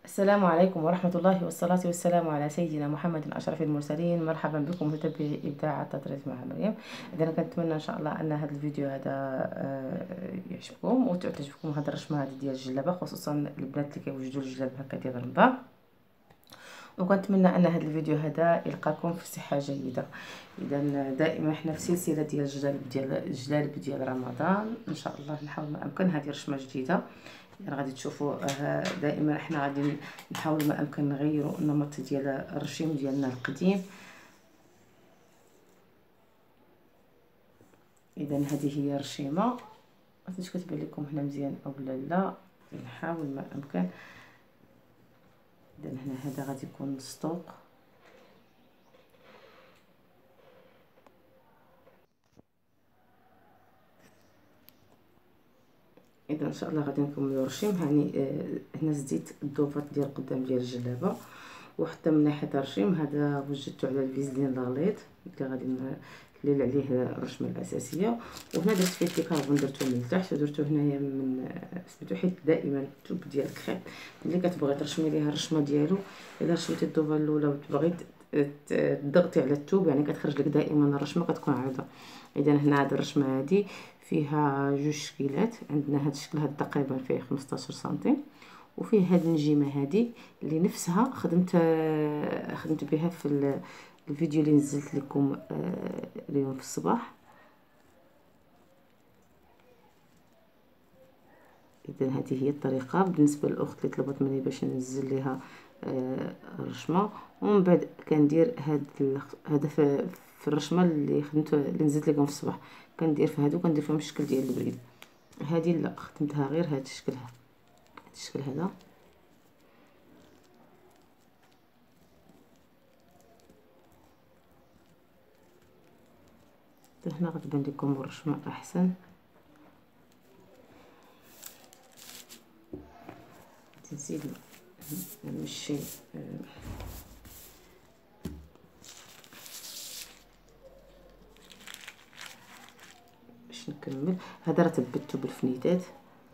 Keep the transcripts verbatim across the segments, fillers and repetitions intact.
السلام عليكم ورحمة الله والصلاة والسلام على سيدنا محمد أشرف المرسلين. مرحبا بكم متابعي إبداع التطريز مع مريم. إذا كنتمنى إن شاء الله أن هذا الفيديو هذا آه، يعجبكم وتعجبكم هذا الرشمة هذه ديال الجلابة، خصوصا البنات اللي كيوجدوا الجلاب هكا ديال رمضان. وكنتمنى ان هذا الفيديو هذا يلقاكم في صحه جيده. اذا دائما احنا في سلسله ديال الجلالب ديال الجلالب ديال رمضان، ان شاء الله نحاول ما امكن. هذه رشمه جديده يعني غادي تشوفوا. دائما احنا غادي نحاول ما امكن نغيروا النمط ديال الرشيم ديالنا القديم. اذا هذه هي رشيمه، ما عرفتش كتبان لكم هنا مزيان او لا، نحاول ما امكن. اذا هنا هذا غادي يكون ستوق. اذا ان شاء الله غادي نكملوا الرشيم. هاني آه هنا زديت الضوفات ديال قدام ديال الجلابه، وحتى من ناحيه الرشيم هذا وجدته على الفيزلين لاليط اللي غادي نليل عليه الرشمه الاساسيه. وهنا درت فيه الكربون، درتو من التحت ودرتو هنايا من سميتو، حيت دائما التوب ديال الكريب ملي كتبغي ترشمي ليها الرشمه ديالو، الا رشمتي الضوفه الاولى وتبغي تضغطي على التوب يعني كتخرج لك دائما الرشمه كتكون عريضه. اذا هنا هذه الرشمه هذه فيها جوج شكيلات. عندنا هذا الشكل هذا تقريبا فيه خمسطاش سنتيم، وفيه هذه النجيمه هذه اللي نفسها خدمت خدمت بها في الفيديو اللي نزلت لكم اليوم في الصباح. اذا هذه هي الطريقه بالنسبه للاخت اللي طلبت مني باش ننزل لها الرشمه. ومن بعد كندير هذا هذا في الرشمه اللي خدمت اللي نزلت لكم في الصباح، كندير في هادو كندير فيهم الشكل ديال البريد. هذه لا خدمتها غير هذا الشكل، هذا الشكل هذا. هنا غتبان لكم الرشمه احسن. نزيد نمشي باش نكمل. هذا راه تبتو بالفنيدات.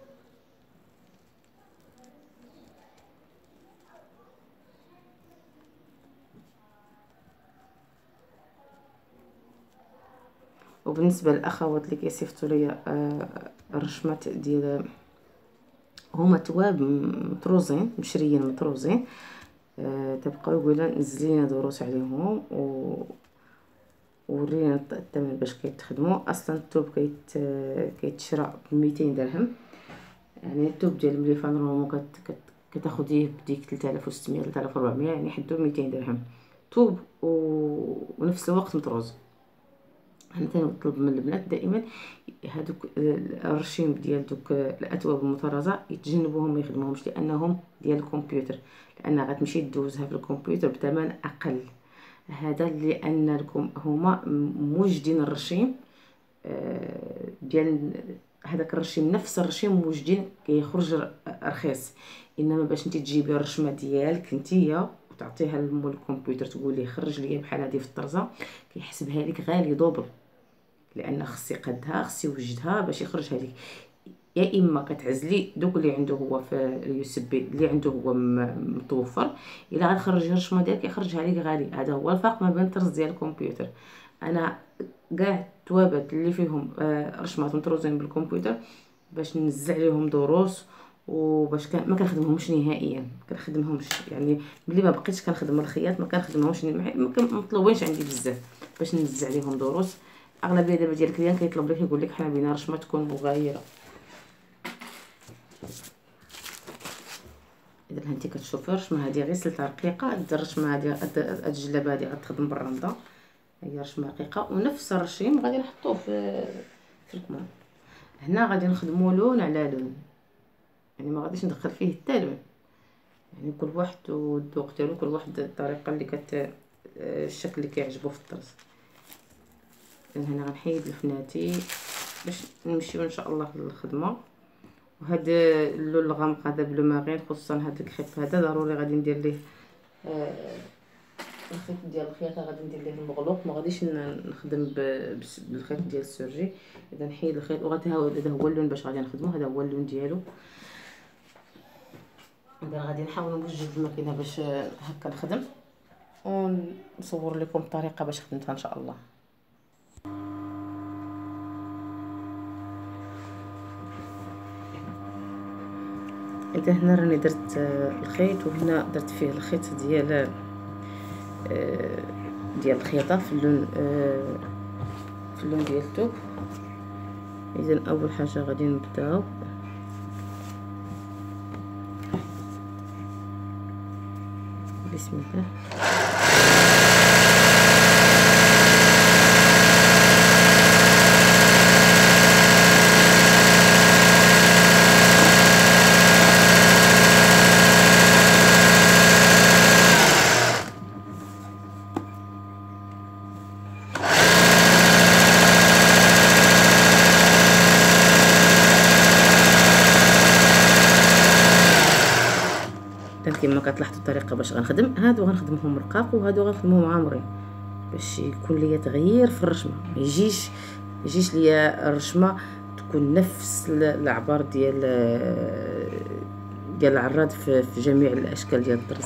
وبالنسبه للاخوات اللي كيصيفطوا لي الرشمات ديال هما تواب مطروزين مشريين مطروزين، أه تبقاو يقولوا نزلي لنا دروس عليهم و ورينا الثمن باش كيتخدموا. اصلا الثوب كيت كيتشرى ب ميتين درهم، يعني الثوب ديال مليفه نورمال كت كتاخديه بديك ثلاثة آلاف وستمية ثلاثة آلاف وأربعمية، يعني حدو ميتين درهم ثوب و... ونفس الوقت مطروز. انا تنطلب من البنات دائما هادوك الرشيم ديال دوك الاثواب المطرزه يتجنبوهم ما يخدموهمش، لانهم ديال الكمبيوتر، لان غتمشي دوزها في الكمبيوتر بثمن اقل. هذا لان لكم هما موجدين الرشيم ديال هذاك الرشيم، نفس الرشيم موجدين كيخرج رخيص. انما باش انت تجيبي الرشمه ديالك نتيا وتعطيها لمول الكمبيوتر تقول ليه خرج لي بحال هذه في الطرزه، كيحسبها لك غالي دوبل، لان خصي قدها خصي وجدها باش يخرج هذيك. يا اما كتعزلي دوك اللي عنده هو في اليو اس بي اللي عنده هو متوفر، الا غتخرجي الرشمه ديالك يخرجها لك غالي. هذا هو الفرق ما بين الطرز ديال الكمبيوتر. انا كاع التوابات اللي فيهم رشمات مطروزين بالكمبيوتر باش ننزع عليهم دروس وباش كان ما كنخدمهمش نهائيا، ما كنخدمهمش يعني ملي ما بقيتش كنخدم الخياط ما كنخدمهمش، ما مطلوبينش عندي بزاف باش ننزع عليهم دروس. اغلبيه دابا ديال الكليان كيطلب لك يقول لك حنا بغينا رشمه تكون مغايره. اذا انت كتشوفي الرشمه هذه غير سلطه رقيقه، هاد الرشمه هذه هاد الجلابه هذه غتخدم بالرمضه، هي رشمه رقيقه. ونفس الرشيم غادي نحطوه في في الكمام. هنا غادي نخدموا لون على لون، يعني ما غاديش ندخل فيه حتى لون، يعني كل واحد والذوق ديالو، كل واحد الطريقه اللي كت الشكل اللي كيعجبو في الطرز. هنا غنحيد الفناتي باش نمشيو ان شاء الله للخدمه. وهذا اللون الغامق هذا بلو مارين، خصوصا هذا الخيط هذا ضروري غادي ندير ليه آه الخيط ديال الخياطه، غادي ندير ليه المغلوق، ما غاديش نخدم بالخيط ديال السورجي. اذا نحيد الخيط وغادي هذا هو اللون باش غادي نخدمو، هذا هو اللون ديالو. اذا غادي نحاول نوجد الماكينه باش هكا نخدم ونصور لكم الطريقه باش خدمتها ان شاء الله. اذا هنا راني درت الخيط، وهنا درت فيه الخيط ديال ديال الخياطه في اللون في اللون ديال الثوب. اذا اول حاجه غادي نبداو بسم الله. كما كتلاحظوا الطريقه باش غنخدم، هادو غنخدمهم رقاق وهادو غنخدمهم عامرين باش يكون ليا تغيير في الرشمه، ما يجيش يجيش ليا الرشمه تكون نفس العبار ديال ديال العراد في, في جميع الاشكال ديال الطرز.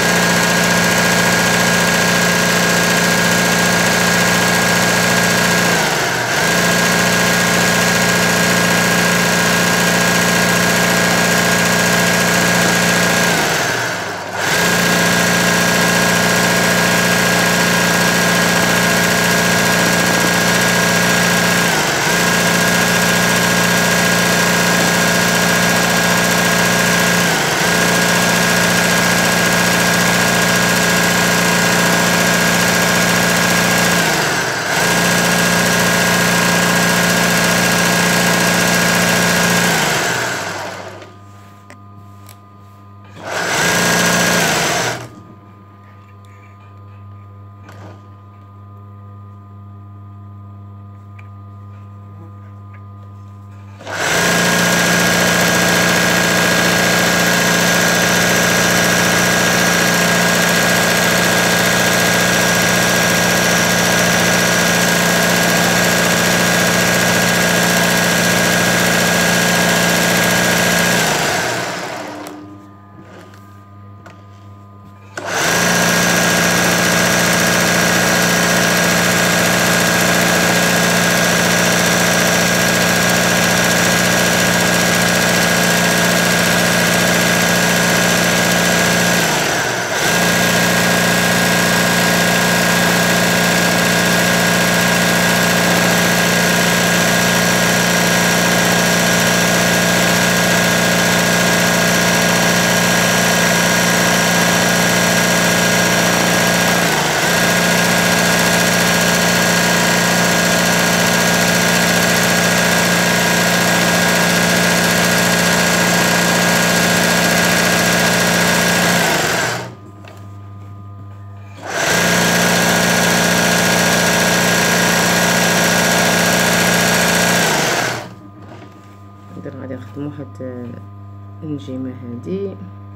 غادي نخدمو هاد النجيمه هادي.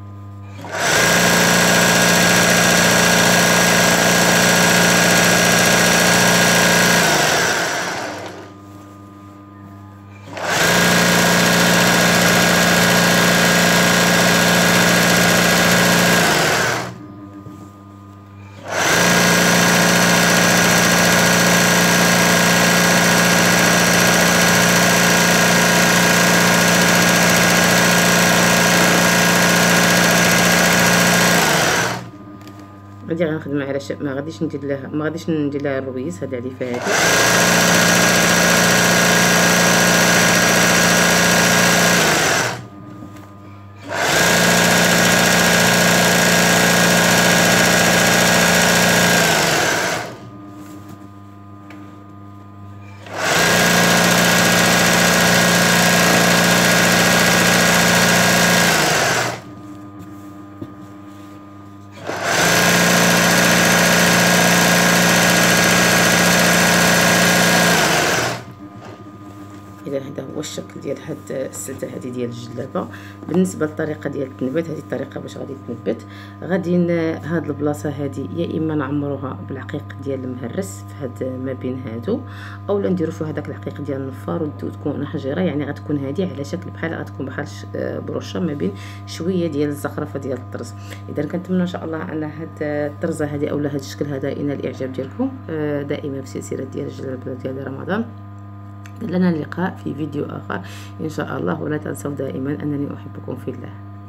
غادي غنخدم على شب، ما غاديش ندير لها ما غاديش ندير لها الرويس هذا عليفه هذه. هو الشكل ديال هاد السلته هذه ديال الجلابه. بالنسبه للطريقه ديال التنبات، هذه الطريقه باش غادي تنبت. غادي هاد البلاصه هذه يا اما نعمروها بالعقيق ديال المهرس في هاد ما بين هادو، اولا نديرو فيها هذاك العقيق ديال النفار وتكون حجيره، يعني غتكون هذه على شكل بحال غتكون بحال بروشه ما بين شويه ديال الزخرفه ديال الطرز. اذا كنتمنى ان شاء الله ان هاد الطرزه هذه اولا هاد الشكل هذا ينال الاعجاب ديالكم دائما في سلسله ديال الجلابه ديال رمضان. لنا اللقاء في فيديو آخر إن شاء الله، ولا تنسوا دائما أنني أحبكم في الله.